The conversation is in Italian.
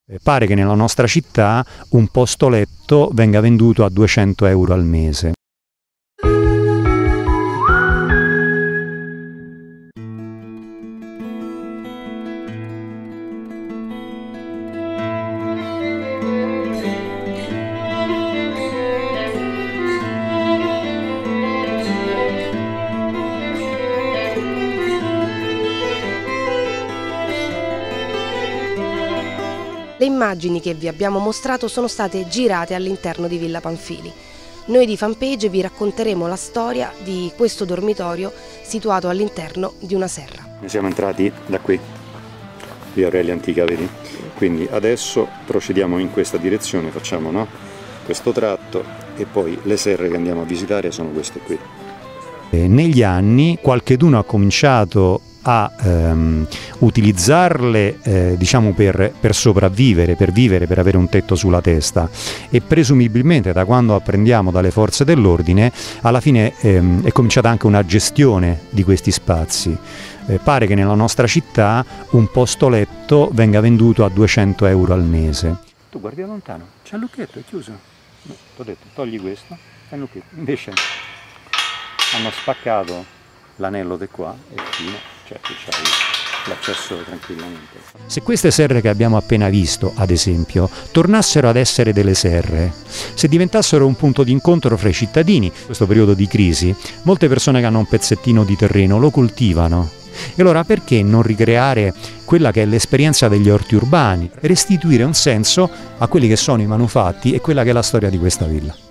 Pare che nella nostra città un posto letto venga venduto a 200 euro al mese. Le immagini che vi abbiamo mostrato sono state girate all'interno di Villa Pamphili. Noi di Fanpage vi racconteremo la storia di questo dormitorio situato all'interno di una serra. Noi siamo entrati da qui, via Aurelia Antica, vedi? Quindi adesso procediamo in questa direzione, facciamo questo tratto e poi le serre che andiamo a visitare sono queste qui. Negli anni qualcheduno ha cominciato a utilizzarle diciamo per sopravvivere, per vivere, per avere un tetto sulla testa, e presumibilmente da quando apprendiamo dalle forze dell'ordine alla fine è cominciata anche una gestione di questi spazi. Pare che nella nostra città un posto letto venga venduto a 200 euro al mese. Tu guardi da lontano, c'è il lucchetto, è chiuso. No, ti ho detto, togli questo, è il lucchetto. Invece hanno spaccato l'anello di qua e fino. Cioè qui c'hai l'accesso tranquillamente. Se queste serre che abbiamo appena visto, ad esempio, tornassero ad essere delle serre, se diventassero un punto di incontro fra i cittadini, in questo periodo di crisi, molte persone che hanno un pezzettino di terreno lo coltivano. E allora perché non ricreare quella che è l'esperienza degli orti urbani, restituire un senso a quelli che sono i manufatti e quella che è la storia di questa villa?